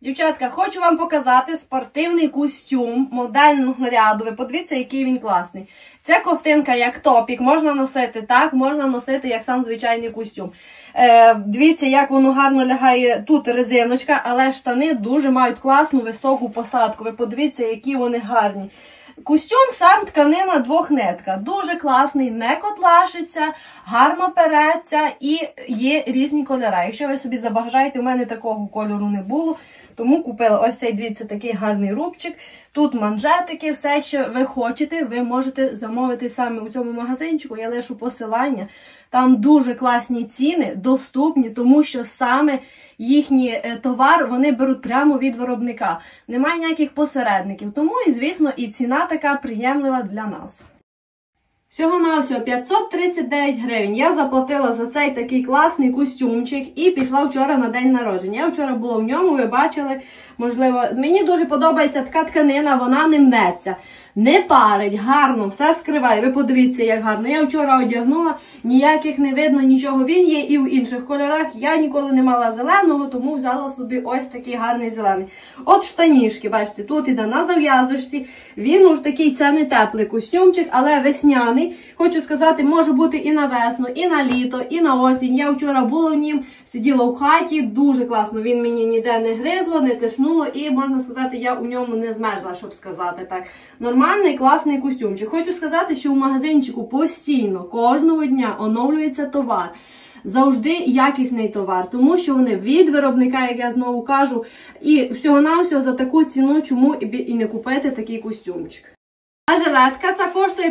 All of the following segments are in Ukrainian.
Дівчатка, хочу вам показати спортивний костюм модельного ряду. Ви подивіться, який він класний. Це ковтинка як топік, можна носити так, можна носити як сам звичайний костюм. Дивіться, як воно гарно лягає, тут резиночка, але штани дуже мають класну високу посадку. Ви подивіться, які вони гарні. Костюм сам тканина двохнитка. Дуже класний, не котлашиться, гарно переться і є різні кольори. Якщо ви собі забажаєте, у мене такого кольору не було, тому купила ось цей, дивіться, такий гарний рубчик. Тут манжетики, все, що ви хочете, ви можете замовити саме у цьому магазинчику. Я лишу посилання. Там дуже класні ціни, доступні, тому що саме їхній товар вони беруть прямо від виробника. Немає ніяких посередників. Тому, і звісно, і ціна така приємлива для нас. Всього-навсього 539 гривень. Я заплатила за цей такий класний костюмчик і пішла вчора на день народження. Я вчора була в ньому, ви бачили, можливо. Мені дуже подобається така тканина, вона не мнеться, не парить, гарно, все скриває. Ви подивіться, як гарно. Я вчора одягнула, ніяких не видно, нічого. Він є і в інших кольорах. Я ніколи не мала зеленого, тому взяла собі ось такий гарний зелений. От штанішки, бачите, тут іде на зав'язочці. Він уж такий, це не теплий костюмчик, але весняний. Хочу сказати, може бути і на весну, і на літо, і на осінь. Я вчора була в нім, сиділа в хаті, дуже класно. Він мені ніде не гризло, не тиснуло і, можна сказати, я у ньому не змерзла, щоб сказати так. Нормальний, класний костюмчик. Хочу сказати, що в магазинчику постійно, кожного дня оновлюється товар. Завжди якісний товар, тому що вони від виробника, як я знову кажу, і всього-навсього за таку ціну, чому і не купити такий костюмчик. А жилетка ця коштує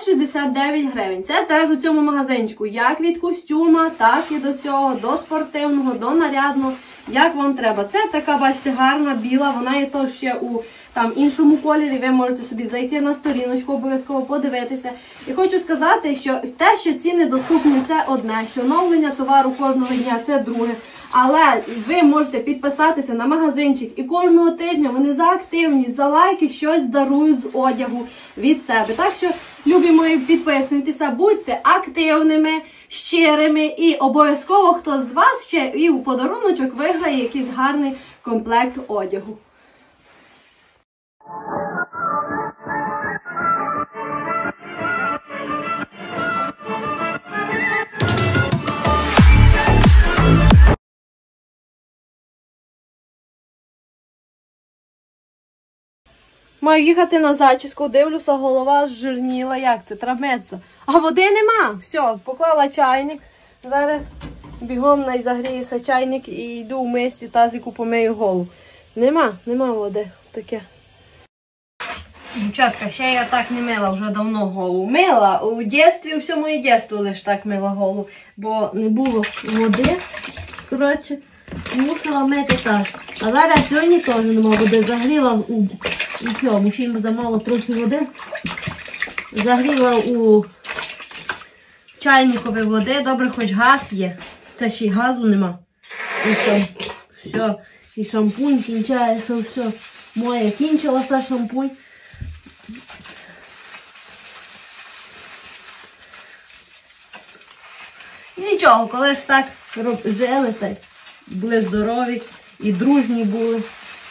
569 гривень. Це теж у цьому магазинчику, як від костюма, так і до цього, до спортивного, до нарядного, як вам треба. Це така, бачите, гарна, біла, вона є то ще у іншому кольорі, ви можете собі зайти на сторіночку, обов'язково подивитися. І хочу сказати, що те, що ціни доступні, це одне, що оновлення товару кожного дня, це друге. Але ви можете підписатися на магазинчик і кожного тижня вони за активність, за лайки щось дарують з одягу від себе. Так що, любі мої, підписуйтеся, будьте активними, щирими і обов'язково хто з вас ще і у подаруночок виграє якийсь гарний комплект одягу. Маю їхати на зачіску, дивлюся, голова зжирніла, як це, травметься. А води нема. Все, поклала чайник. Зараз бігом загріється чайник і йду в мисці, тазику помию голову. Нема води. Таке. Дівчатка, ще я так не мила вже давно голову. Мила у дитинстві, все моє дитинство лише так мила голову, бо не було води. Коротше, мусила мити так. А зараз сьогодні теж нема води. Загріла у цьому, ще їм замало трохи води. Загріла у чайникові води. Добре, хоч газ є. Це ще й газу нема. І все. І шампунь кінчається, все. Моє кінчилося шампунь. Нічого, колись так жили, так були здорові і дружні були.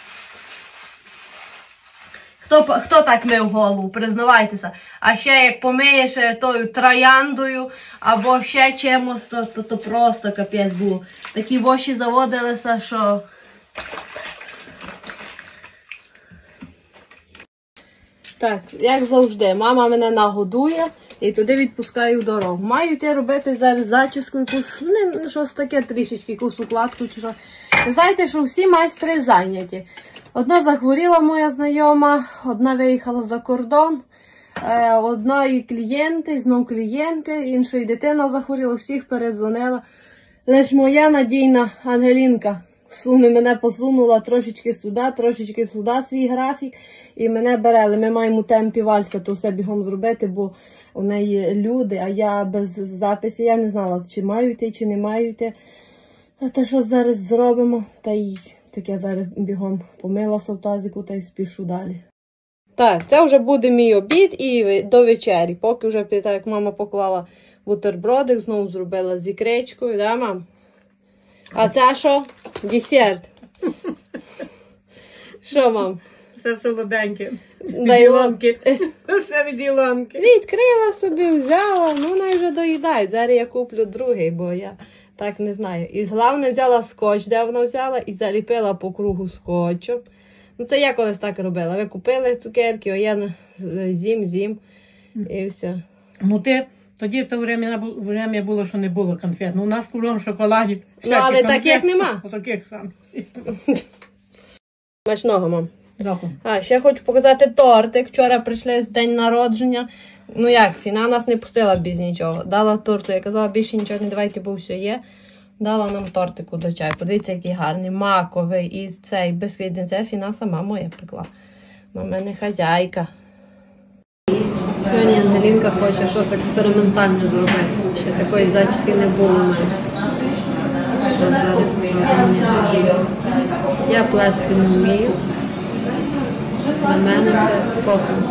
Хто так мив голову, признавайтеся. А ще як помиєш тою трояндою або ще чимось, то просто капець було. Такі воші заводилися, що... Так, як завжди, мама мене нагодує і туди відпускаю в дорогу. Маю йти робити зараз зачіску, якусь, щось таке трішечки, якусь укладку чи що. Ви знаєте, що всі майстри зайняті. Одна захворіла моя знайома, одна виїхала за кордон, одна і клієнти, знов клієнти, іншої дитина захворіла, всіх передзвонила. Лише моя надійна Ангелінка мене посунула трошечки сюди свій графік і мене берели. Ми маємо у темпі вальса то все бігом зробити, бо у неї люди, а я без запису, я не знала, чи маю йти, чи не маю йти. Та що зараз зробимо, та й таке зараз бігом помилася в тазику та й спішу далі. Так, це вже буде мій обід і до вечері. Поки вже, так як мама поклала бутербродик, знову зробила з ікричкою, да, мам? А це що? Десерт. Що, мам? Все солоденьке. Дай Ілонки. Все від Ілонки. Відкрила собі, взяла, ну вони вже доїдають. Зараз я куплю другий, бо я так не знаю. І головне взяла скотч, де вона взяла, і заліпила по кругу скотчем. Ну це я колись так робила. Ви купили цукерки, а я з'їм, і все. Ну ти, тоді в то время було, що не було конфет. Ну у нас кругом шоколаді. Ну але таких нема. Таких сам. Смачного, мам. Дякую. А, ще хочу показати тортик. Вчора прийшли з день народження. Ну як, Фіна нас не пустила без нічого. Дала торту, я казала, більше нічого не давайте, бо все є. Дала нам тортику до чаю. Подивіться, який гарний, маковий і цей безквітний. Це Фіна сама моя пекла. На мене хазяйка. Сьогодні Ангелінка хоче щось експериментальне зробити. Ще такої зачіски не було в мене. Я плести не вмію. Для мене це космос.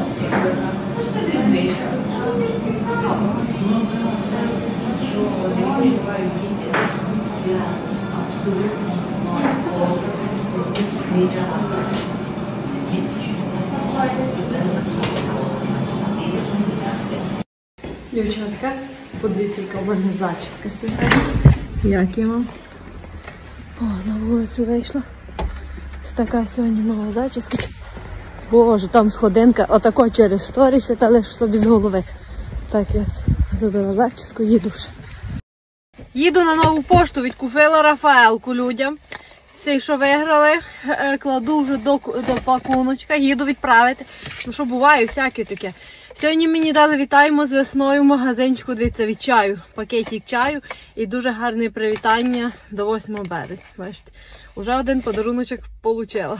Дівчатка, подивіться, яка в мене зачіска сьогодні. Як я вам? О, на вулицю вийшла. Ось така сьогодні нова зачіска. Боже, там сходинка, отако через сторіси, та лише собі з голови. Так, я зробила зачіску, їду вже. Їду на нову пошту, відкупила Рафаелку людям. Цей, що виграли, кладу вже до пакуночка, їду відправити. Ну що, буває всяке таке. Сьогодні мені дали вітаємо з весною в магазинчику, дивіться, від чаю. Пакетик чаю і дуже гарне привітання до 8 березня. Бачите, уже один подаруночок отримала.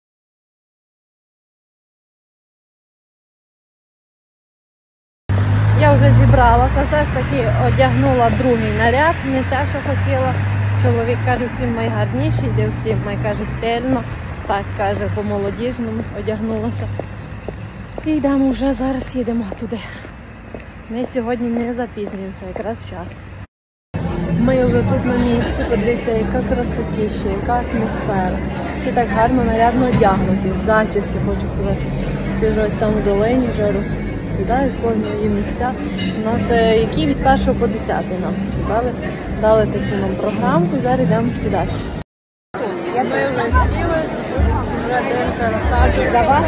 Я вже зібралася, все ж таки одягнула другий наряд, не те, що хотіла. Чоловік каже, в цім найгарніший, де в цім, каже, стильно. Так, каже, по-молодіжному одягнулася. І йдемо вже, зараз їдемо туди. Ми сьогодні не запізнюємося, якраз час. Ми вже тут на місці, подивіться, яка красотіща, яка атмосфера. Всі так гарно, нарядно одягнуті, зачіски, хочу сказати. Всі вже ось там в долині вже сідають, кожного є місця. У нас які від 1 по 10 нам сказали, дали таку нам програмку і зараз йдемо сідати. Ми вже сіли, вже дивимося на саджу. Для вас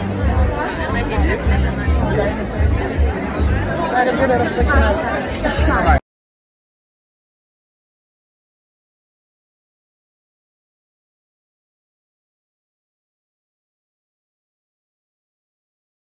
зараз буде розпочинатися.